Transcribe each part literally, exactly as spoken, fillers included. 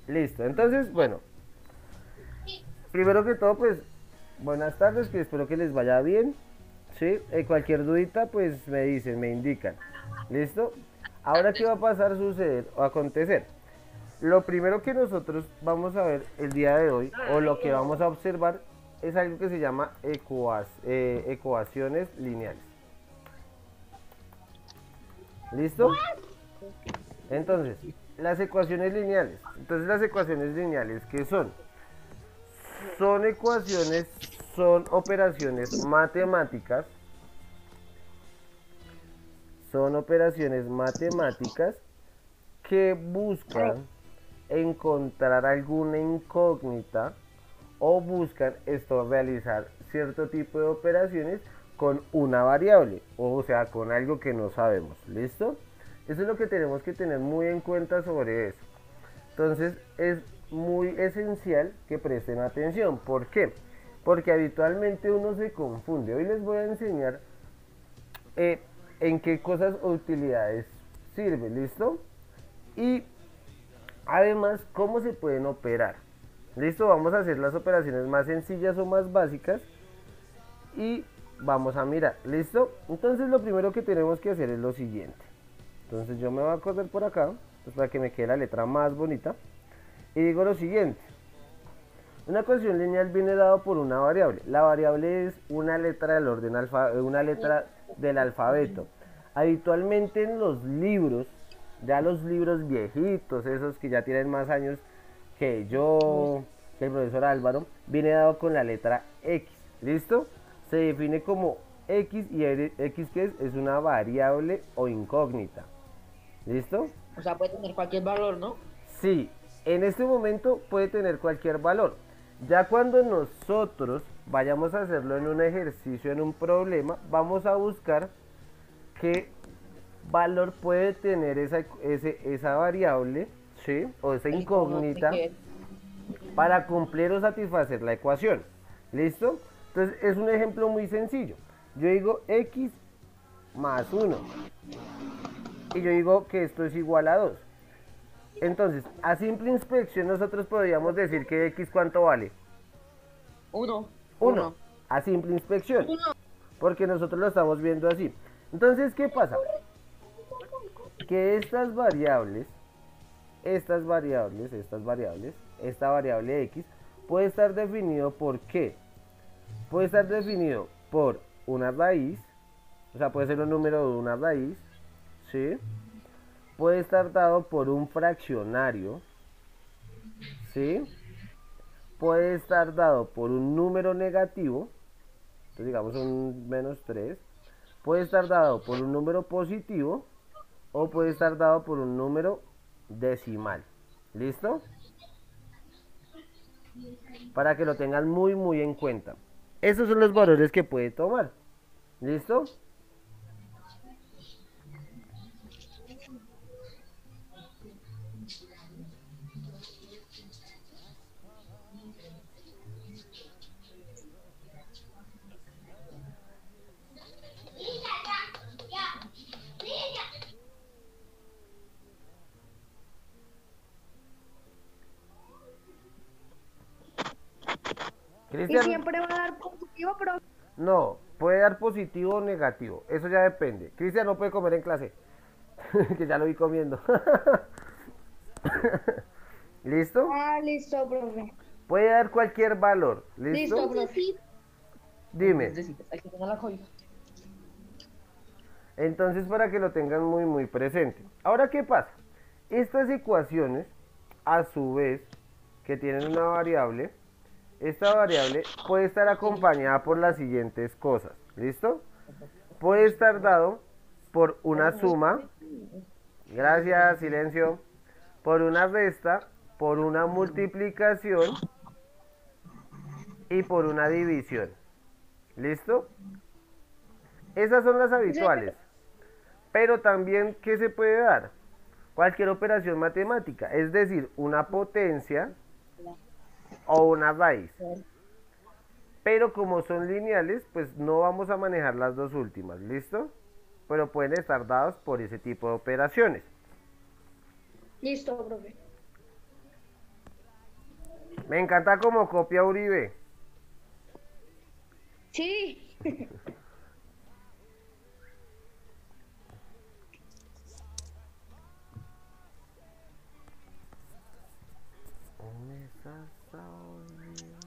Listo, entonces, bueno, primero que todo, pues, buenas tardes, que espero que les vaya bien, ¿sí? Eh, cualquier dudita, pues me dicen, me indican, ¿listo? Ahora, ¿qué va a pasar, suceder o acontecer? Lo primero que nosotros vamos a ver el día de hoy, o lo que vamos a observar, es algo que se llama ecuas, eh, ecuaciones lineales. ¿Listo? Entonces, las ecuaciones lineales. Entonces, las ecuaciones lineales, ¿qué son? Son ecuaciones, son operaciones matemáticas, son operaciones matemáticas que buscan encontrar alguna incógnita o buscan esto realizar cierto tipo de operaciones con una variable, o sea, con algo que no sabemos. ¿Listo? Eso es lo que tenemos que tener muy en cuenta sobre eso. Entonces es muy esencial que presten atención. ¿Por qué? Porque habitualmente uno se confunde. Hoy les voy a enseñar eh, en qué cosas o utilidades sirve. ¿Listo? Y además, cómo se pueden operar. ¿Listo? Vamos a hacer las operaciones más sencillas o más básicas y vamos a mirar. ¿Listo? Entonces lo primero que tenemos que hacer es lo siguiente. Entonces yo me voy a correr por acá, pues para que me quede la letra más bonita. Y digo lo siguiente. Una ecuación lineal viene dado por una variable. La variable es una letra del orden alfa, una letra del alfabeto. Habitualmente en los libros, ya los libros viejitos, esos que ya tienen más años que yo, que el profesor Álvaro, viene dado con la letra X. ¿Listo? Se define como X, y X, ¿qué es? Es una variable o incógnita. ¿Listo? O sea, puede tener cualquier valor, ¿no? Sí, en este momento puede tener cualquier valor. Ya cuando nosotros vayamos a hacerlo en un ejercicio, en un problema, vamos a buscar qué valor puede tener esa, ese, esa variable, ¿sí? O esa El icono de incógnita que para cumplir o satisfacer la ecuación. ¿Listo? Entonces es un ejemplo muy sencillo. Yo digo X más uno y yo digo que esto es igual a dos. Entonces, a simple inspección nosotros podríamos decir que X cuánto vale. uno, Uno. uno. A simple inspección. Porque nosotros lo estamos viendo así. Entonces, ¿qué pasa? Que estas variables, estas variables, estas variables, esta variable X, puede estar definido por qué. Puede estar definido por una raíz, o sea, puede ser un número de una raíz, ¿sí? Puede estar dado por un fraccionario, ¿sí? Puede estar dado por un número negativo, entonces digamos un menos tres. Puede estar dado por un número positivo o puede estar dado por un número decimal. ¿Listo? Para que lo tengan muy muy en cuenta. Esos son los valores que puede tomar. ¿Listo? Y Cristian, siempre va a dar positivo, pero no, puede dar positivo o negativo. Eso ya depende. Cristian no puede comer en clase. Que ya lo vi comiendo. ¿Listo? ah, listo, profe. Puede dar cualquier valor. Listo, ¿Listo? profe. Dime. Aquí tengo la cobija. Entonces, para que lo tengan muy muy presente. Ahora, ¿qué pasa? Estas ecuaciones, a su vez, que tienen una variable, esta variable puede estar acompañada por las siguientes cosas. ¿Listo? Puede estar dado por una suma, gracias, silencio, por una resta, por una multiplicación y por una división. ¿Listo? Esas son las habituales. Pero también, ¿qué se puede dar? Cualquier operación matemática, es decir, una potencia o una raíz. Pero como son lineales, pues no vamos a manejar las dos últimas, ¿listo? Pero pueden estar dados por ese tipo de operaciones. Listo, profe. Me encanta como copia Uribe. Sí. Me estás olvidando.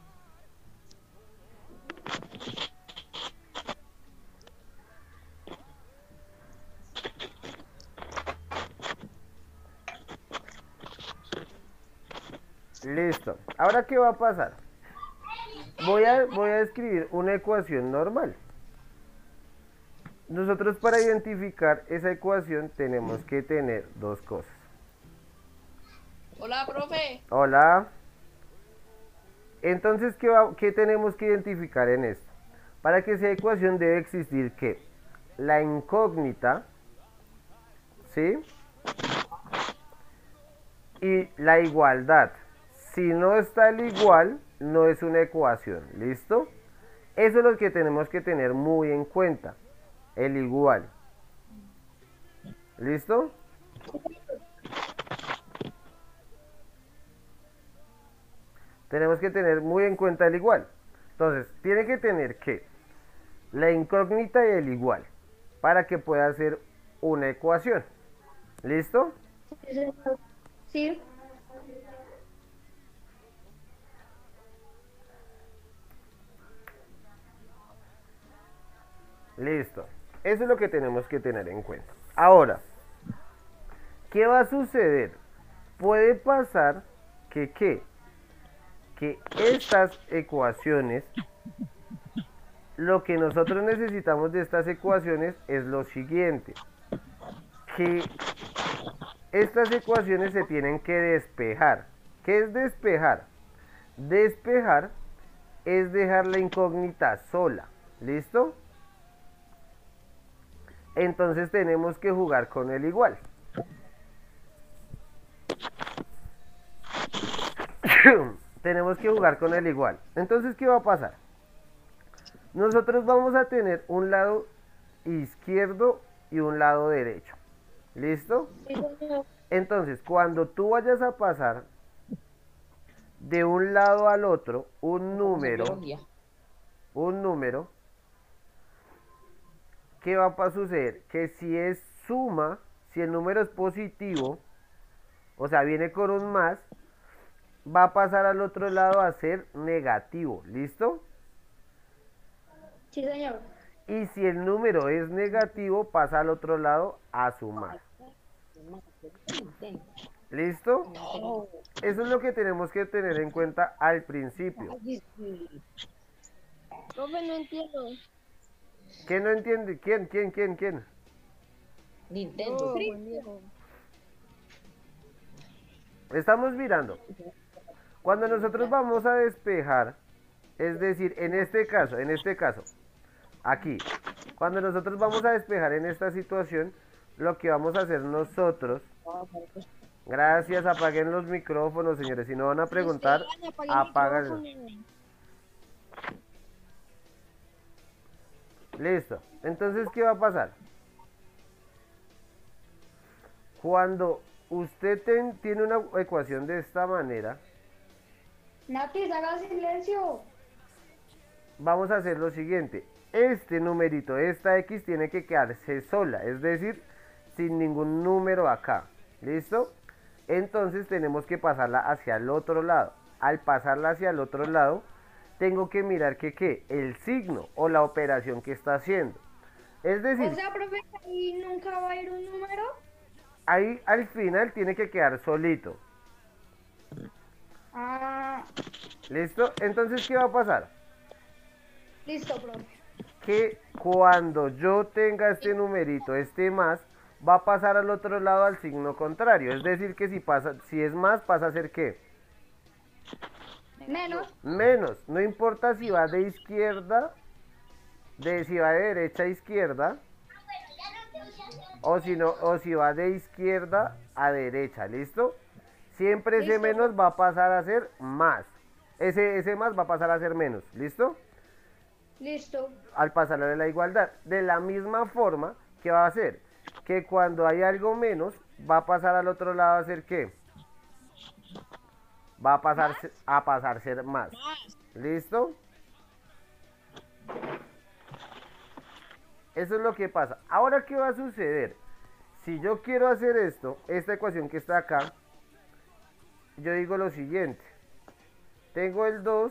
Listo. Ahora, ¿qué va a pasar? Voy a, voy a escribir una ecuación normal. Nosotros para identificar esa ecuación tenemos que tener dos cosas. Hola, profe. Hola. Entonces, ¿qué, va- qué tenemos que identificar en esto? Para que esa ecuación debe existir ¿qué? La incógnita, ¿sí? Y la igualdad. Si no está el igual, no es una ecuación, ¿listo? Eso es lo que tenemos que tener muy en cuenta, el igual. ¿Listo? Tenemos que tener muy en cuenta el igual. Entonces, tiene que tener que la incógnita y el igual para que pueda ser una ecuación. ¿Listo? Sí, señor. Sí. Listo. Eso es lo que tenemos que tener en cuenta. Ahora, ¿qué va a suceder? Puede pasar que ¿qué? Que estas ecuaciones, lo que nosotros necesitamos de estas ecuaciones es lo siguiente, que estas ecuaciones se tienen que despejar. ¿Qué es despejar? Despejar es dejar la incógnita sola. ¿Listo? Entonces tenemos que jugar con el igual. Tenemos que jugar con el igual. Entonces, ¿qué va a pasar? Nosotros vamos a tener un lado izquierdo y un lado derecho. ¿Listo? Sí, señor. Entonces, cuando tú vayas a pasar de un lado al otro un número, Biología. un número, ¿qué va a suceder? Que si es suma, si el número es positivo, o sea, viene con un más, va a pasar al otro lado a ser negativo. ¿Listo? Sí, señor. Y si el número es negativo, pasa al otro lado a sumar. ¿Listo? Eso es lo que tenemos que tener en cuenta al principio. Profe, no entiendo. ¿Quién no entiende? ¿Quién? ¿Quién? ¿Quién? ¿Quién? Nintendo. No, Juan Diego. Estamos mirando. Cuando nosotros vamos a despejar, es decir, en este caso, en este caso, aquí, cuando nosotros vamos a despejar en esta situación, lo que vamos a hacer nosotros, gracias, apaguen los micrófonos, señores, si no van a preguntar, Esteban, apague el apáganlo. micrófono. Listo. Entonces, ¿qué va a pasar? Cuando usted ten- tiene una ecuación de esta manera, Natis, haga silencio. vamos a hacer lo siguiente. Este numerito, esta X tiene que quedarse sola, es decir, sin ningún número acá. ¿Listo? Entonces tenemos que pasarla hacia el otro lado. Al pasarla hacia el otro lado, tengo que mirar que ¿qué? El signo o la operación que está haciendo. Es decir, O sea, profe, ahí nunca va a ir un número. ahí al final tiene que quedar solito. Ah, ¿Listo? Entonces, ¿qué va a pasar? listo, profe. Que cuando yo tenga este numerito, este más, va a pasar al otro lado al signo contrario. Es decir, que si pasa, si es más, pasa a ser ¿qué? Menos. Menos. No importa si va de izquierda, de si va de derecha a izquierda, o si no, o si va de izquierda a derecha, ¿listo? Siempre ese Listo. menos va a pasar a ser más. Ese, ese más va a pasar a ser menos, ¿listo? Listo. Al pasar a la igualdad. De la misma forma, ¿qué va a hacer? Que cuando hay algo menos, va a pasar al otro lado a ser ¿qué? va a pasar a pasar a ser más. ¿Listo? Eso es lo que pasa. Ahora, ¿qué va a suceder? Si yo quiero hacer esto, esta ecuación que está acá, yo digo lo siguiente. Tengo el dos,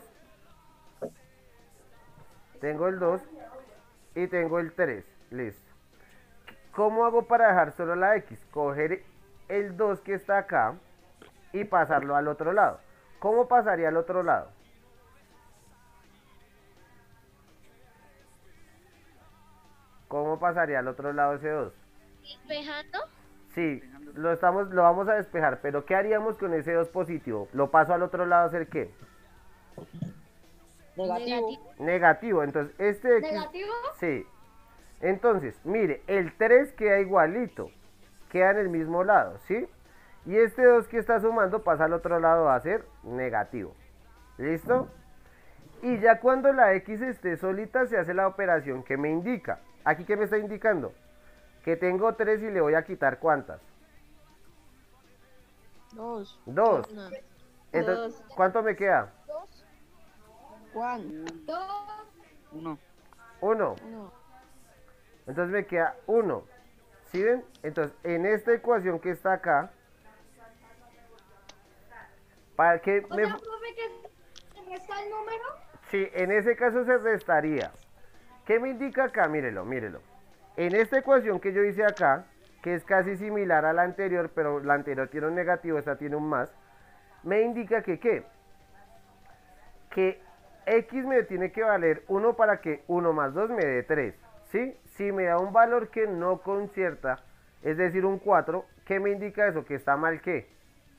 tengo el dos y tengo el tres. Listo. ¿Cómo hago para dejar solo la X? Coger el dos que está acá y pasarlo al otro lado. ¿Cómo pasaría al otro lado? ¿Cómo pasaría al otro lado ese dos? ¿Despejando? Sí, lo, estamos, lo vamos a despejar, pero ¿qué haríamos con ese dos positivo? ¿Lo paso al otro lado a hacer qué? Negativo. Negativo, entonces este X... ¿Negativo? Sí. Entonces, mire, el tres queda igualito, queda en el mismo lado, ¿sí? Y este dos que está sumando pasa al otro lado a ser negativo. ¿Listo? Y ya cuando la X esté solita se hace la operación que me indica. ¿Aquí qué me está indicando? Que tengo tres y le voy a quitar ¿cuántas? Dos. Dos. Una. Entonces, ¿cuánto me queda? Dos. Juan. Dos. Uno. Uno. Uno. Entonces me queda uno. ¿Sí ven? Entonces, en esta ecuación que está acá, para que O me... sea, profe, que se resta el número. Sí, en ese caso se restaría. ¿Qué me indica acá? Mírelo, mírelo. En esta ecuación que yo hice acá, que es casi similar a la anterior, pero la anterior tiene un negativo, esta tiene un más, me indica que ¿qué? Que X me tiene que valer uno para que uno más dos me dé tres, ¿sí? Si me da un valor que no concierta, es decir, un cuatro, ¿qué me indica eso? ¿Que está mal qué?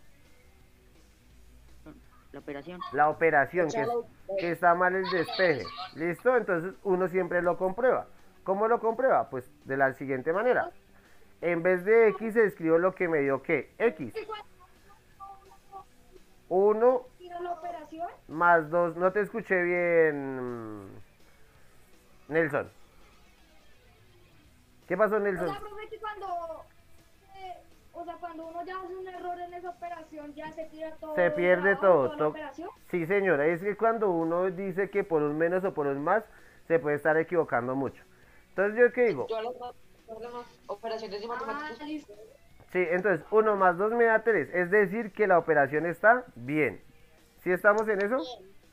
La operación. La operación, que, es- que está mal el despeje. ¿Listo? Entonces uno siempre lo comprueba. ¿Cómo lo comprueba? Pues de la siguiente manera. En vez de X escribo lo que me dio ¿qué? X. ¿Y cuánto uno tiro la operación? más dos. No te escuché bien, Nelson. ¿Qué pasó, O Nelson? sea, profe, que cuando, eh, o sea, cuando uno ya hace un error en esa operación, ya se tira todo. Se el pierde trabajo, todo. toda la to- operación. Sí, señora. Es que cuando uno dice que por un menos o por un más, se puede estar equivocando mucho. Entonces, ¿yo qué digo? Todas las, todas las operaciones de Ah, matemáticas. listo. Sí, entonces uno más dos me da tres. Es decir, que la operación está bien. ¿Sí estamos en eso?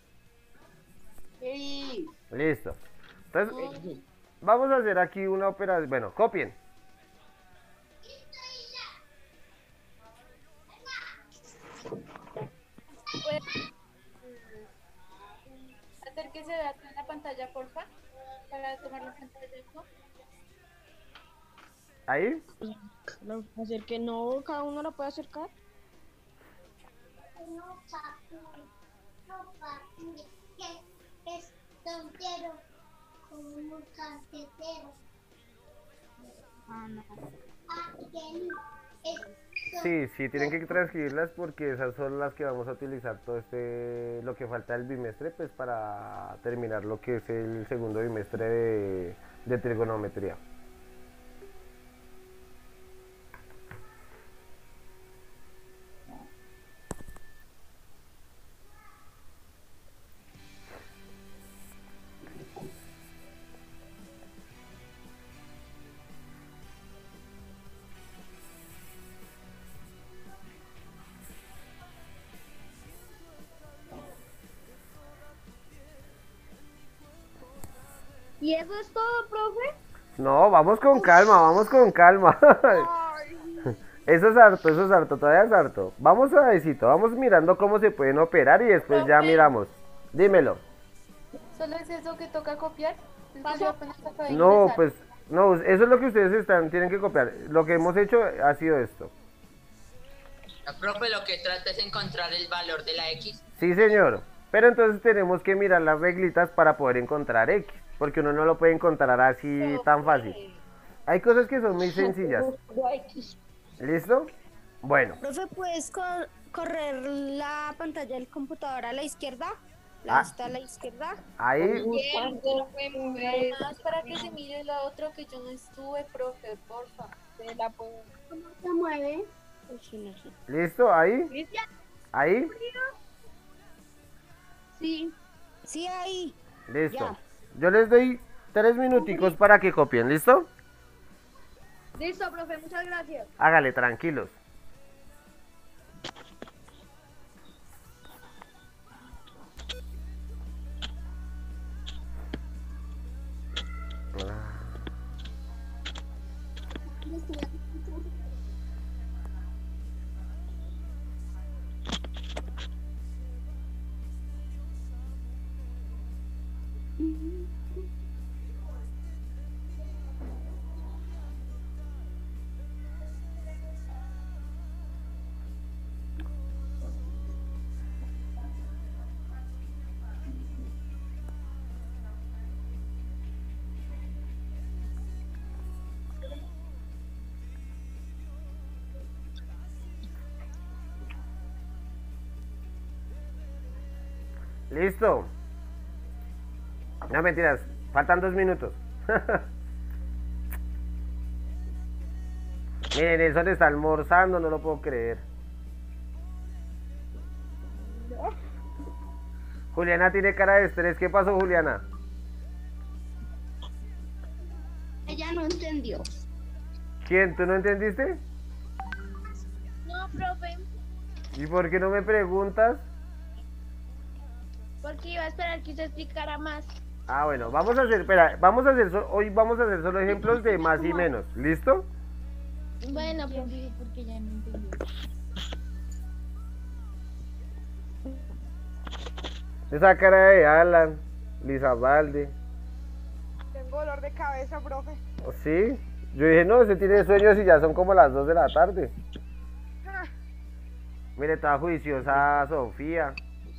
Sí. Listo. Entonces, vamos a hacer aquí una operación. Bueno, copien. Hacer que se vea en la pantalla, porfa, para tomar la pantalla. ¿No? Ahí. Lo- Hacer que no, cada uno lo puede acercar. No, papi, no, papi, que es tontero, como un cartetero. Ah, no. Ah, que no, es Sí, sí, tienen que transcribirlas porque esas son las que vamos a utilizar todo este, lo que falta del bimestre, pues para terminar lo que es el segundo bimestre de, de trigonometría. ¿Y eso es todo, profe? No, vamos con calma, vamos con calma. Eso es harto, eso es harto, todavía es harto. Vamos suavecito, vamos mirando cómo se pueden operar y después ya Profe. miramos. Dímelo. ¿Solo es eso que toca copiar? Es que Paso. yo apenas acabé de No, ingresar. pues, no, eso es lo que ustedes están, tienen que copiar. Lo que hemos hecho ha sido esto. La profe lo que trata es encontrar el valor de la X. Sí, señor. Pero entonces tenemos que mirar las reglitas para poder encontrar X, porque uno no lo puede encontrar así tan fácil. Hay cosas que son muy sencillas. ¿Listo? Bueno. Profe, ¿puedes co- correr la pantalla del computador a la izquierda? Ah. La está a la izquierda. Ahí, Bien, profe, muy más para que se mire la otra que yo no estuve, profe, porfa. Se la puedo. ¿Cómo se mueve? Uy, sí, no sé. ¿listo? Ahí, ahí. Sí. Sí, ahí. Listo. Ya. Yo les doy tres minuticos para que copien, ¿listo? Listo, profe, muchas gracias. Hágale, tranquilos. Listo. No mentiras, faltan dos minutos. Miren, Nelson está almorzando, no lo puedo creer. Juliana tiene cara de estrés. ¿Qué pasó, Juliana? Ella no entendió. ¿Quién? ¿Tú no entendiste? No, profe, ¿Y por qué no me preguntas? porque iba a esperar que usted explicara más. Ah, bueno, vamos a hacer, espera, vamos a hacer, so- hoy vamos a hacer solo ejemplos de más y menos, ¿listo? Bueno, profe, porque ya no entendí. Esa cara de Alan, Lizarralde. Tengo dolor de cabeza, profe. ¿Sí? Yo dije, no, se tiene sueños y ya son como las dos de la tarde. Ah, Mire, toda juiciosa Sofía.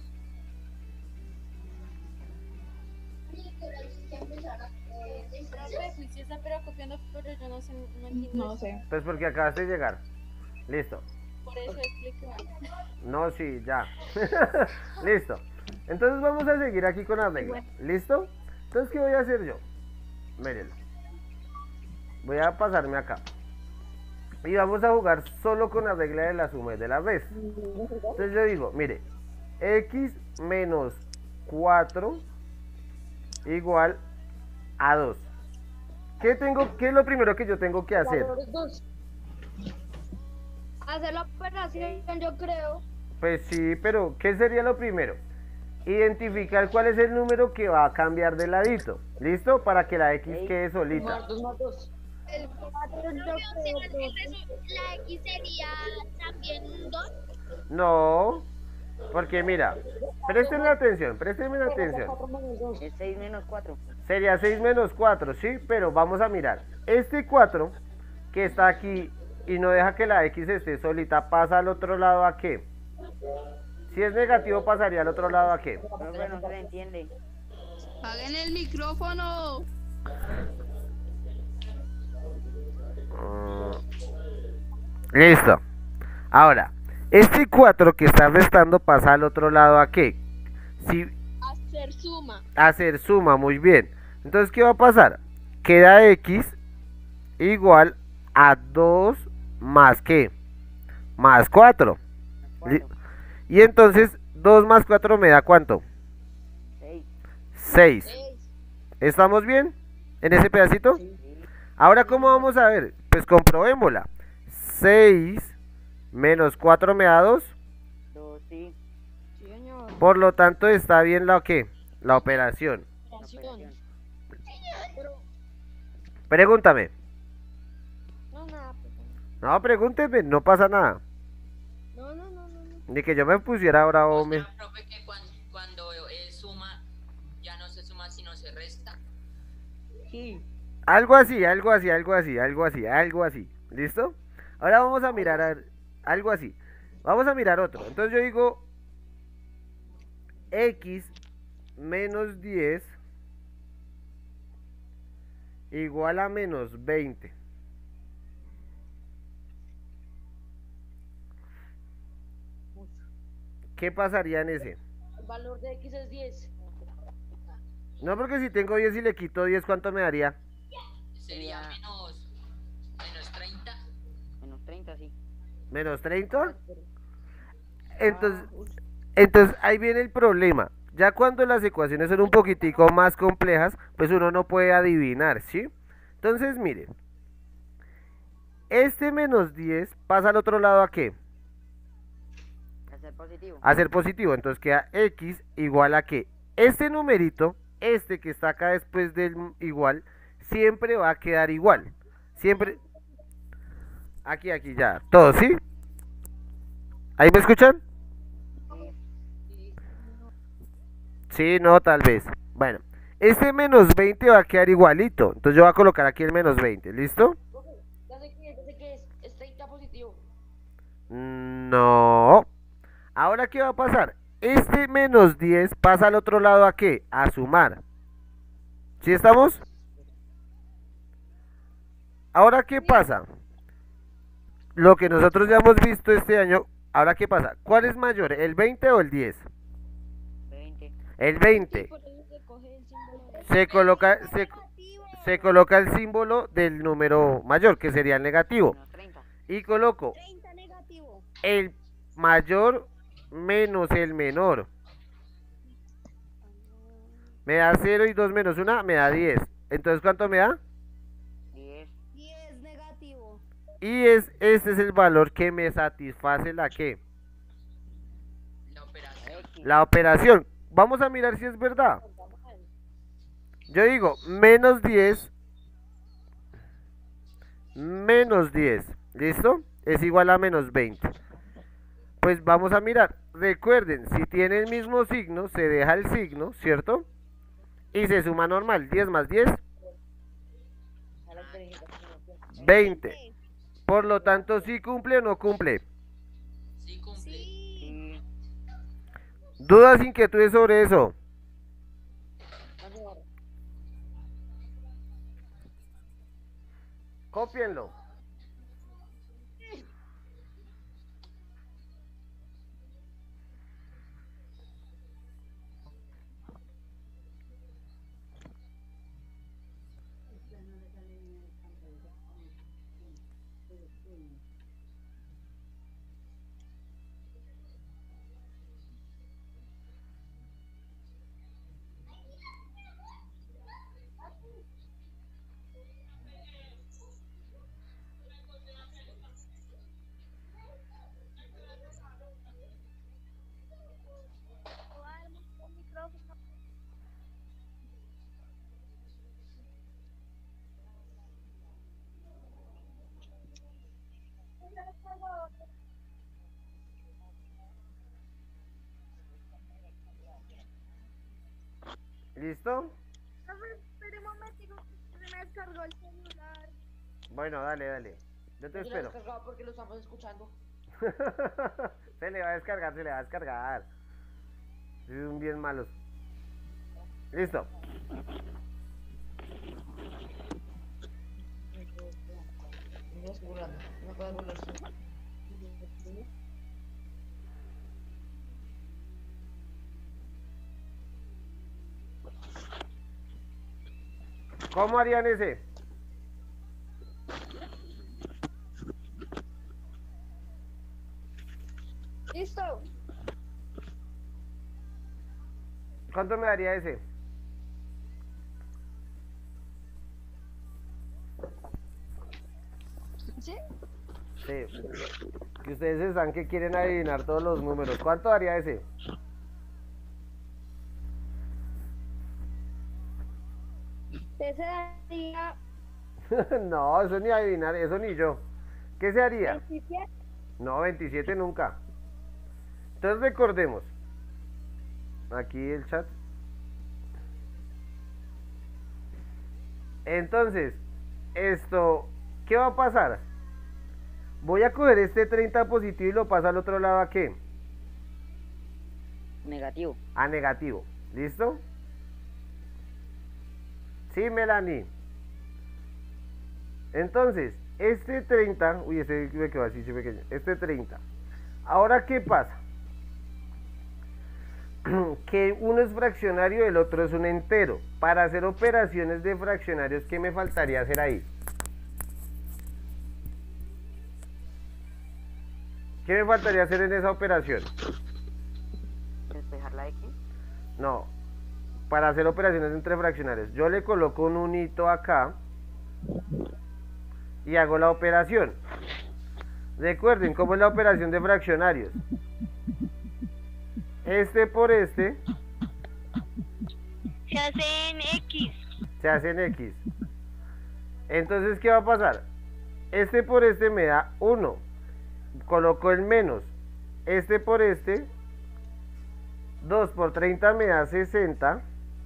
Profe, juiciosa pero copiando, pero yo no sé, no entiendo. no sé. Pues porque acabaste de llegar. Listo. Por eso explico. No, sí, ya. Listo. Entonces vamos a seguir aquí con las reglas. ¿Listo? Entonces, ¿qué voy a hacer yo? Mírenlo. Voy a pasarme acá. Y vamos a jugar solo con la regla de la suma y de la resta. Entonces yo digo, mire, x menos cuatro igual a dos. ¿Qué tengo? ¿Qué es lo primero que yo tengo que hacer? Hacer la operación, yo creo. Pues sí, pero ¿qué sería lo primero? Identificar cuál es el número que va a cambiar de ladito. ¿Listo? Para que la x quede solita. El cuatro, yo creo. La X sería también un dos. No, porque mira, préstenme atención, préstenme atención. Es seis menos cuatro. Sería seis menos cuatro, sí, pero vamos a mirar. Este cuatro que está aquí y no deja que la x esté solita, ¿pasa al otro lado a qué? Si es negativo, pasaría al otro lado a qué? Profe, no se le entiende. ¡Paguen el micrófono! Mm, Listo. Ahora, este cuatro que está restando pasa al otro lado a qué? Si Hacer suma. hacer suma, muy bien. Entonces, ¿qué va a pasar? Queda x igual a dos más qué? Más cuatro. Cuatro. Y entonces, dos más cuatro me da ¿cuánto? Seis. seis. ¿Estamos bien en ese pedacito? Sí. Ahora, ¿cómo vamos a ver? Pues comprobémosla. seis menos cuatro me da dos. Dos, sí. Sí, señor. Por lo tanto, está bien la ¿qué? La operación. Operación. Pregúntame. No, nada, profe. No, pregúnteme, no pasa nada. No, no, no, no. no. Ni que yo me pusiera ahora, O hombre. sea, profe, que cuando, cuando es suma, ya no se suma sino se resta. Sí. Algo así, algo así, algo así, algo así, algo así. ¿Listo? Ahora vamos a mirar a- algo así. Vamos a mirar otro. Entonces yo digo x menos diez igual a menos veinte. ¿Qué pasaría en ese? El valor de X es diez. No, porque si tengo diez y le quito diez, ¿cuánto me daría? Sería menos, menos treinta. Menos treinta, sí. ¿Menos treinta? Entonces, entonces ahí viene el problema. Ya cuando las ecuaciones son un poquitico más complejas, pues uno no puede adivinar, ¿sí? Entonces, miren. Este menos diez pasa al otro lado ¿a qué? A ser positivo. A ser positivo. Entonces queda x igual a qué. Este numerito, este que está acá después del igual, siempre va a quedar igual. Siempre. Aquí, aquí ya. Todo, ¿sí? ¿Ahí me escuchan? Sí, no, tal vez. Bueno, este menos veinte va a quedar igualito. Entonces yo voy a colocar aquí el menos veinte. ¿Listo? Ya sé que, ya sé que es, es treinta positivo. No. Ahora, ¿qué va a pasar? Este menos diez pasa al otro lado ¿a qué? A sumar. ¿Sí estamos? Ahora, ¿qué pasa? Lo que nosotros ya hemos visto este año. Ahora, ¿qué pasa? ¿Cuál es mayor? ¿El veinte o el diez? veinte. El veinte. Por eso se coge el símbolo de... Se coloca, se, se coloca el símbolo del número mayor, que sería el negativo. Menos treinta. Y coloco treinta negativo. el mayor menos el menor. Me da cero y dos menos uno, me da diez. Entonces, ¿cuánto me da? diez. diez negativo. Y es, este es el valor que me satisface la que, La operación. X. la operación. Vamos a mirar si es verdad. Yo digo, menos diez, menos diez, ¿listo? Es igual a menos veinte. Pues vamos a mirar. Recuerden, si tiene el mismo signo, se deja el signo, ¿cierto? Y se suma normal. diez más diez, veinte. Por lo tanto, ¿sí cumple o no cumple? Sí cumple. Sí. ¿Dudas, inquietudes sobre eso? Cópienlo. ¿Listo? Espera un momentico, se me descargó el celular. Bueno, dale, dale. Yo te Yo lo he espero. descargado porque lo estamos escuchando. Se le va a descargar, se le va a descargar. Son bien malos. Listo. No estoy burlando, no puedes burlarse. ¿Cómo harían ese? Listo. ¿Cuánto me daría ese? ¿Sí? Sí. Que ustedes están que quieren adivinar todos los números. ¿Cuánto daría ese? Ese daría No, eso ni adivinar, eso ni yo. ¿Qué se haría? veintisiete. No, veintisiete nunca. Entonces recordemos. Aquí el chat. Entonces, esto, ¿qué va a pasar? Voy a coger este treinta positivo y lo paso al otro lado ¿a qué? Negativo. A negativo. ¿Listo? Sí, Melanie. Entonces, este treinta, uy, este me quedó así, sí, pequeño. Este treinta. Ahora, ¿qué pasa? Que uno es fraccionario y el otro es un entero. Para hacer operaciones de fraccionarios, ¿qué me faltaría hacer ahí? ¿Qué me faltaría hacer en esa operación? Despejar la X. No, para hacer operaciones entre fraccionarios. Yo le coloco un unito acá y hago la operación. Recuerden cómo es la operación de fraccionarios. Este por este Se hace en X. se hace en X. Entonces, ¿qué va a pasar? Este por este me da uno. Coloco el menos. Este por este, dos por treinta me da sesenta.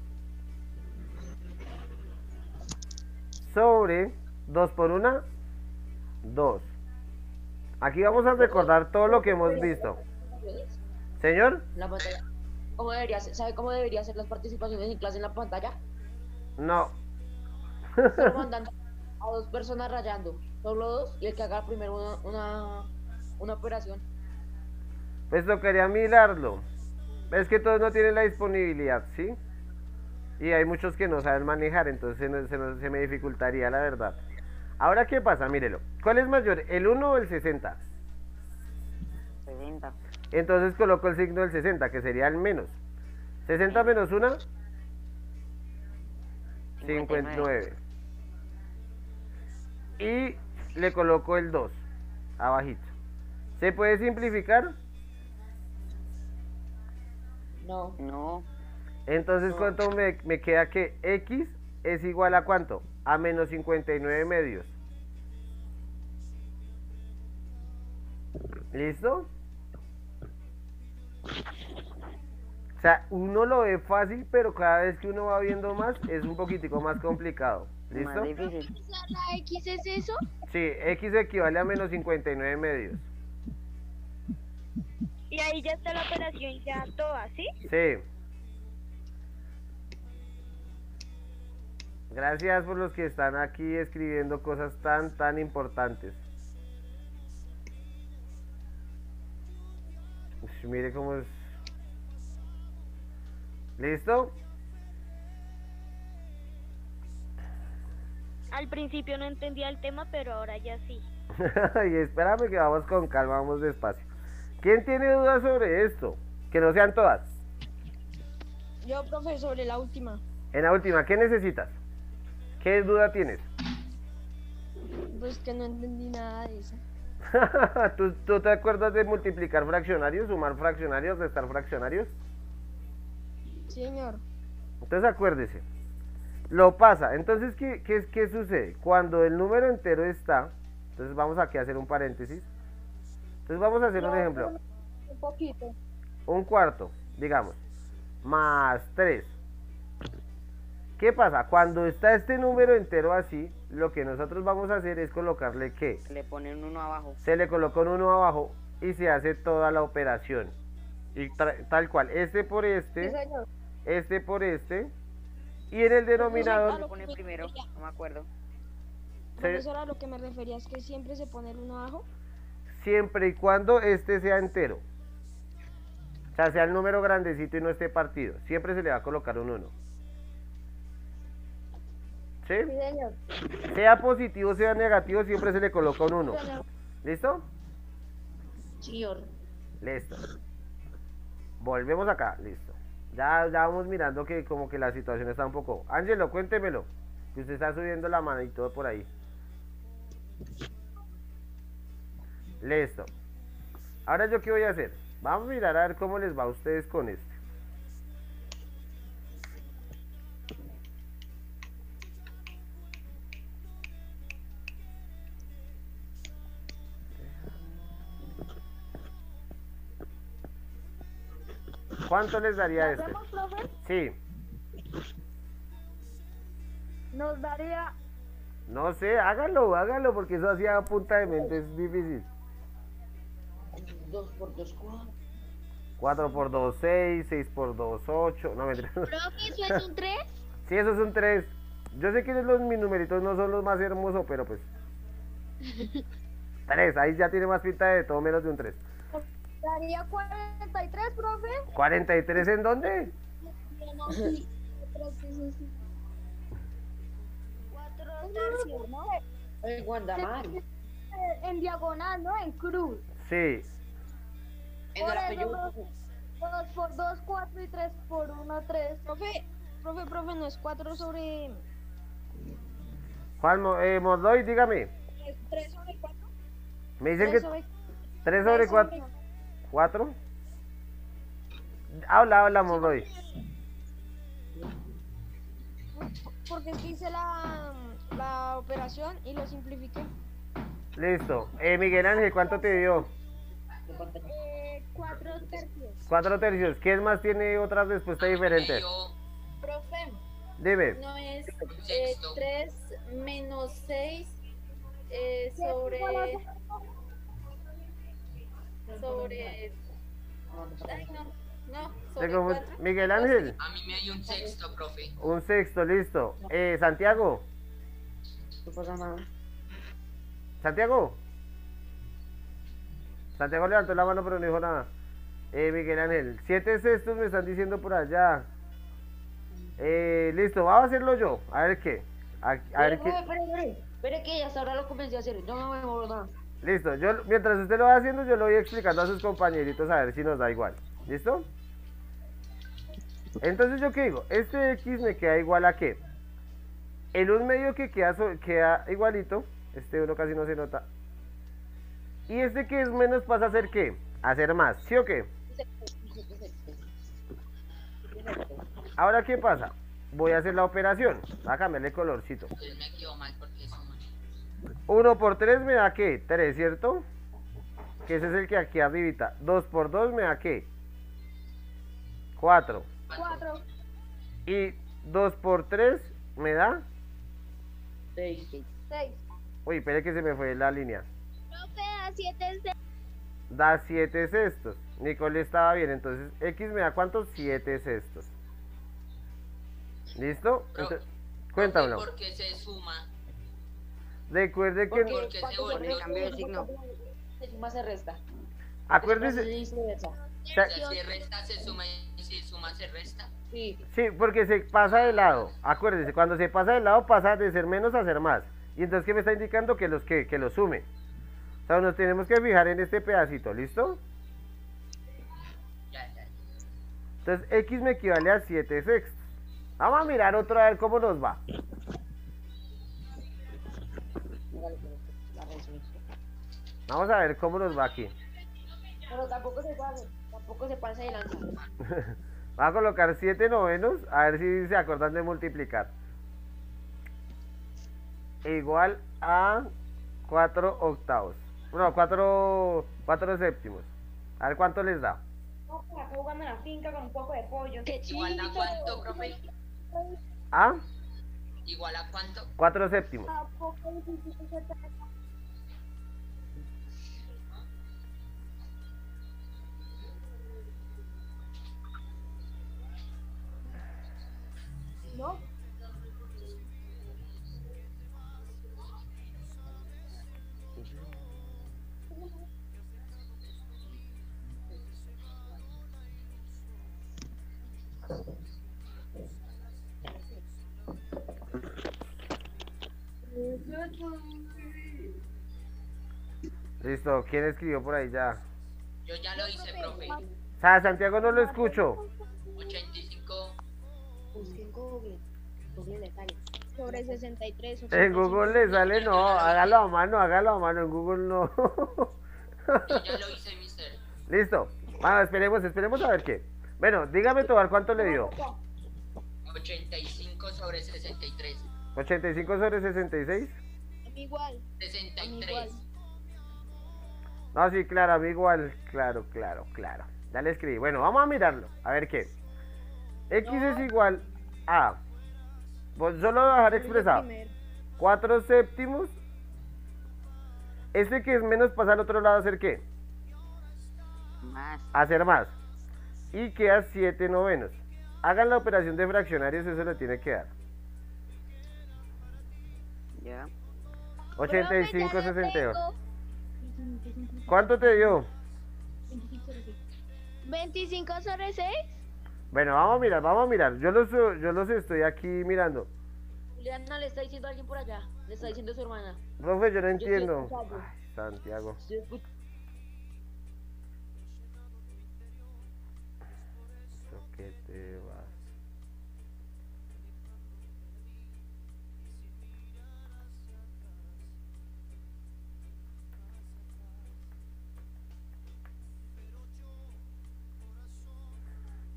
Sobre dos por uno, dos. Aquí vamos a recordar todo lo que hemos visto. Señor, La pantalla. ¿Cómo debería ser? ¿Sabe cómo debería ser las participaciones en clase en la pantalla? no. Solo mandando a dos personas rayando. Solo dos y el que haga primero una, una, una operación. Pues tocaría mirarlo. Es que todos no tienen la disponibilidad, ¿sí? Y hay muchos que no saben manejar, entonces se, nos- se nos- se me dificultaría la verdad. Ahora, ¿qué pasa? Mírelo. ¿Cuál es mayor, el uno o el sesenta? sesenta. Entonces coloco el signo del sesenta, que sería el menos. sesenta menos uno, cincuenta y nueve. Y le coloco el dos, abajito. ¿Se puede simplificar? No. No. Entonces, ¿cuánto me, me queda que X es igual a cuánto? A menos cincuenta y nueve medios. ¿Listo? O sea, uno lo ve fácil, pero cada vez que uno va viendo más, es un poquitico más complicado. ¿Listo? Más difícil. ¿La X es eso? Sí, X equivale a menos cincuenta y nueve medios. Y ahí ya está la operación ya toda, ¿sí? Sí. Gracias por los que están aquí escribiendo cosas tan, tan importantes. Ush, mire cómo es. ¿Listo? Al principio no entendía el tema, pero ahora ya sí. Y espérame que vamos con calma, vamos despacio. ¿Quién tiene dudas sobre esto? Que no sean todas. Yo, profe, sobre la última. En la última, ¿qué necesitas? ¿Qué duda tienes? Pues que no entendí nada de eso. ¿Tú, ¿Tú te acuerdas de multiplicar fraccionarios, sumar fraccionarios, restar fraccionarios? Sí, señor. Entonces acuérdese. Lo pasa. Entonces, ¿qué, qué, qué sucede? Cuando el número entero está, entonces vamos aquí a hacer un paréntesis. Entonces vamos a hacer un ejemplo. Un poquito. Un cuarto, digamos, más tres. ¿Qué pasa? Cuando está este número entero así, lo que nosotros vamos a hacer es colocarle ¿qué? Le ponen uno abajo. Se le coloca un uno abajo y se hace toda la operación. Y tra- tal cual, este por Sí, este, señor. este por este, y en el denominador Le ponen primero. No me acuerdo. se- Profesora, lo que me refería es que siempre se pone el uno abajo. siempre y cuando este sea entero. O sea, sea el número grandecito y no esté partido. Siempre se le va a colocar un uno. ¿Sí? Sí, señor. Sea positivo, sea negativo, siempre se le coloca un uno. ¿Listo? Señor. Listo. Volvemos acá, listo. Ya, ya vamos mirando que como que la situación está un poco... Ángelo, cuéntemelo. Que usted está subiendo la mano y todo por ahí. Listo. Ahora yo qué voy a hacer. Vamos a mirar a ver cómo les va a ustedes con esto. ¿Cuánto les daría este? ¿Hacemos, profe? Sí, Nos daría no sé, hágalo, hágalo, porque eso así a punta de mente es difícil. Dos por dos, cuatro. cuatro por dos, seis, seis por dos, ocho, no mentira. Profe, ¿eso es un tres? Sí, eso es un tres. Yo sé que los mis numeritos no son los más hermosos, pero pues... tres, ahí ya tiene más pinta de todo menos de un tres. daría cuarenta y tres, profe. ¿cuarenta y tres en dónde? No, sí. Creo que eso sí. Cuatro tercios, ¿no? El Guandamar. Eh, En diagonal, ¿no? En cruz. Sí, En Por el eso apellido. no- dos por dos, cuatro y tres por uno, tres. Profe, profe, profe, no es cuatro sobre... Juan Mo- eh, Mordoy, dígame. ¿Es tres sobre cuatro? Me dicen tres que sobre... tres sobre tres cuatro. ¿cuatro? Habla, habla, Mordoy. Porque es que hice la, la operación y lo simplifiqué. Listo. Eh, Miguel Ángel, ¿cuánto te dio? Eh, cuatro tercios. Cuatro tercios. ¿Quién más tiene otra respuesta diferente? Me dio Profe, Dime. no es un eh, sexto. tres menos seis eh, sobre... sobre... Ay, no, no, Te sobre confu- cuatro. Miguel Ángel. A mí me dio un sexto, profe. Un sexto, listo. Eh, Santiago. No pasa nada. Santiago. Santiago levantó la mano pero no dijo nada. Eh, Miguel Ángel. Siete sextos me están diciendo por allá. Eh, listo, vamos a hacerlo yo. A ver qué. A, a ver qué. Espere, espere, espere. Espere que hasta ahora lo comencé a hacer. Yo no me demoro nada. Listo, yo mientras usted lo va haciendo, yo lo voy explicando a sus compañeritos a ver si nos da igual. ¿Listo? Entonces, ¿yo qué digo? Este X me queda igual a qué. El un medio que queda, so- queda igualito. Este uno casi no se nota. Y este que es menos pasa a ser qué? A ser más, ¿sí o qué? Ahora, ¿qué pasa? Voy a hacer la operación. Voy a cambiarle colorcito. Entonces me quedó mal porque es un... uno por tres me da qué? tres, ¿cierto? Que ese es el que aquí arribita. dos por dos me da qué? cuatro. Cuatro. Y dos por tres me da... Seis. Seis. Uy, espere que se me fue la línea. Profe, a siete se- Da siete sextos. Nicole estaba bien, entonces X me da ¿cuántos? siete sextos. ¿Listo? Pro- Entonces, cuéntamelo. ¿Por qué se suma? Recuerde que... Porque se cuando volvió- se cambia de signo. Se suma, se resta. Acuérdese... Es viceversa. O se- sea, si resta se suma y si suma se resta. Sí. Sí, porque se pasa de lado. Acuérdese, cuando se pasa de lado pasa de ser menos a ser más. Y entonces, ¿qué me está indicando? Que los que, que los sume. O sea, nos tenemos que fijar en este pedacito, ¿listo? Ya, ya. Entonces, X me equivale a siete sextos. Vamos a mirar otro a ver cómo nos va. La resumí. Vamos a ver cómo nos va aquí. Pero tampoco se pase. Tampoco se pase de lanza. Vamos a colocar siete novenos, a ver si se acuerdan de multiplicar. Igual a cuatro octavos. No, cuatro séptimos. A ver cuánto les da. No, por acá jugando en la finca con un poco de pollo. Qué ¿Igual a chido. cuánto, profe? ¿Ah? ¿Igual a cuánto? cuatro séptimos. Tampoco difícil que se te- No. Listo, ¿quién escribió por ahí ya? Yo ya lo hice, profe. O sea, Santiago no lo escucho. ochenta y cinco. Busque en Google. Google le sale. Sobre sesenta y tres. En Google le sale, no, hágalo a mano, hágalo a mano, en Google no. Yo ya lo hice, mister. Listo, vamos, esperemos, esperemos a ver qué. Bueno, dígame Tobar, ¿cuánto le dio? ochenta y cinco sobre sesenta y tres. ¿ochenta y cinco sobre sesenta y seis? A mí igual. sesenta A mí y igual. tres. No, sí, claro, a mí igual, claro, claro, claro. Ya le escribí. Bueno, vamos a mirarlo, a ver qué. X es igual a... Pues solo voy a dejar expresado. Primero. cuatro séptimos. Este que es menos pasa al otro lado a hacer qué? Más. A hacer más. Y queda siete novenos. Hagan la operación de fraccionarios, eso le tiene que dar. Ya. ochenta y cinco, Profe, ya lo sesenta y dos. tengo. ¿Cuánto te dio? veinticinco sobre seis. Bueno, vamos a mirar, vamos a mirar. Yo los, yo los estoy aquí mirando. Juliana le está diciendo a alguien por allá. Le está diciendo a su hermana. Profe, yo no estoy entiendo. escuchando. Ay, Santiago. Estoy escuchando.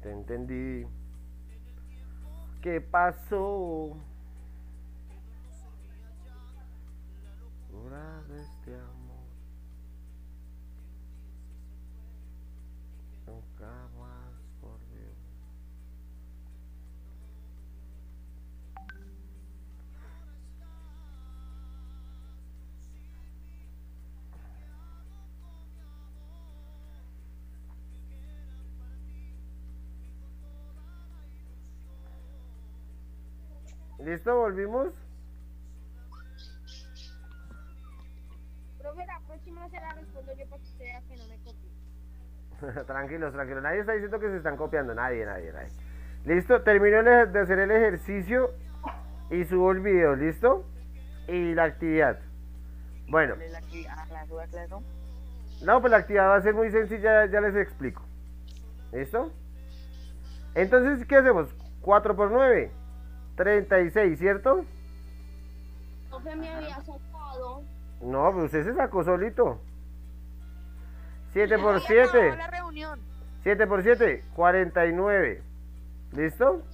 Te entendí. ¿Qué pasó? Horas de este amor. Nunca más volvió. ¿Listo? ¿Volvimos? Profe, la próxima se la respondo yo para que usted vea que no me copie. Tranquilos, tranquilos. Nadie está diciendo que se están copiando. Nadie, nadie, nadie. ¿Listo? Termino de hacer el ejercicio y subo el video. ¿Listo? Y la actividad. Bueno. ¿Cuál es la actividad? Ah, ¿la suba clase? No, pues la actividad va a ser muy sencilla. Ya les explico. ¿Listo? Entonces, ¿qué hacemos? cuatro por nueve. treinta y seis, ¿cierto? Profe, me había sacado. No, pues usted se sacó solito. siete por siete. La reunión. siete por siete, cuarenta y nueve. ¿Listo?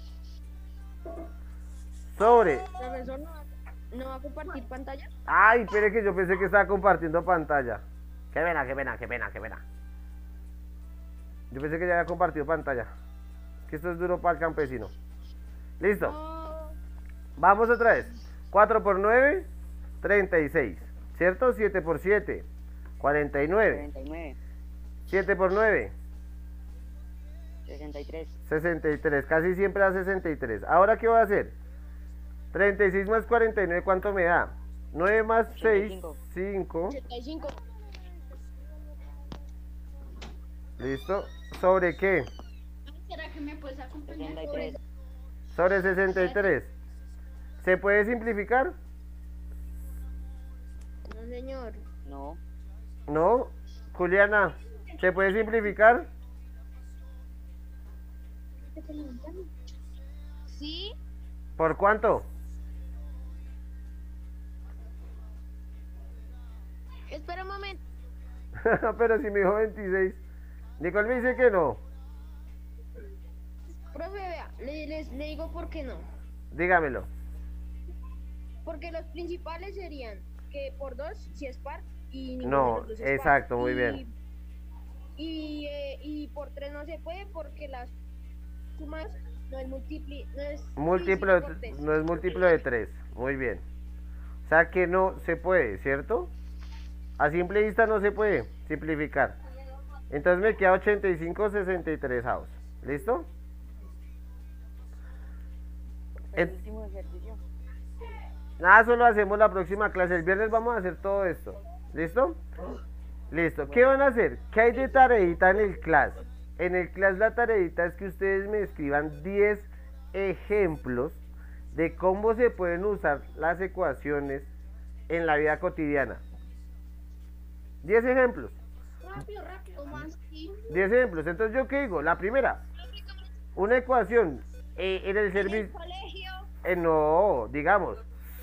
Sobre. Profesor, ¿no va, no va a compartir pantalla? Ay, espere que yo pensé que estaba compartiendo pantalla. Qué pena, qué pena, qué pena, qué pena. Yo pensé que ya había compartido pantalla. Que esto es duro para el campesino. Listo. No. Vamos otra vez. cuatro por nueve, treinta y seis. ¿Cierto? siete por siete, cuarenta y nueve. cuarenta y nueve. siete por nueve, sesenta y tres. sesenta y tres. Casi siempre da sesenta y tres. ¿Ahora qué voy a hacer? treinta y seis más cuarenta y nueve, ¿cuánto me da? nueve más seis, cinco. ochenta y cinco. ¿Listo? ¿Sobre qué? ¿Será que me puedes acompañar? sesenta y tres. Sobre sesenta y tres. ¿Se puede simplificar? No, señor. No. No. Juliana, ¿se puede simplificar? Sí. ¿Por cuánto? Espera un momento. Pero si me dijo veintiséis. Nicole me dice que no. Profe, vea, le, les, le digo por qué no. Dígamelo. Porque los principales serían que por dos si es par y ninguno No, de los dos es par. exacto, muy Y- bien. Y, eh, y por tres no se puede porque las sumas no es múltipli, no es Múltiplo divisible por de, tres. no es múltiplo de tres. Muy bien. O sea que no se puede, ¿cierto? A simple vista no se puede simplificar. Entonces me queda ochenta y cinco, sesenta y tres avos. ¿Listo? El En- último ejercicio. Nada, eso lo hacemos la próxima clase. El viernes vamos a hacer todo esto. ¿Listo? Listo. ¿Qué van a hacer? ¿Qué hay de tareita en el class? En el class la tareita es que ustedes me escriban diez ejemplos de cómo se pueden usar las ecuaciones en la vida cotidiana. diez ejemplos. Rápido, rápido. ¿Cómo así? diez ejemplos. Entonces, ¿yo qué digo? La primera, una ecuación eh, en el servicio. Colegio. Eh, no, digamos,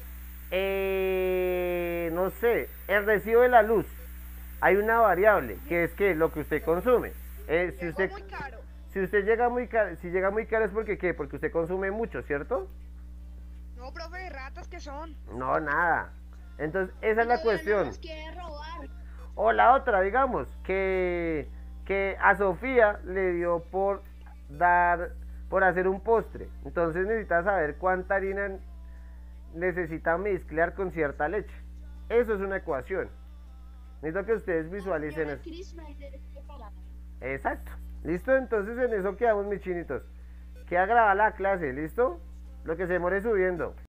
eh, no sé, el recibo de la luz. Hay una variable que es que lo que usted consume. Eh, si usted, si usted llega muy caro, si llega muy caro es porque qué, porque usted consume mucho, ¿cierto? No, profe, ratas que son. No, nada. Entonces, esa es la cuestión. Nos quiere robar. O la otra, digamos, que, que a Sofía le dio por dar, por hacer un postre. Entonces necesita saber cuánta harina necesita mezclar con cierta leche. Eso es una ecuación. Necesito que ustedes visualicen eso. Exacto. ¿Listo? Entonces en eso quedamos, mis chinitos. Queda grabada la clase, ¿listo? Lo que se demore subiendo.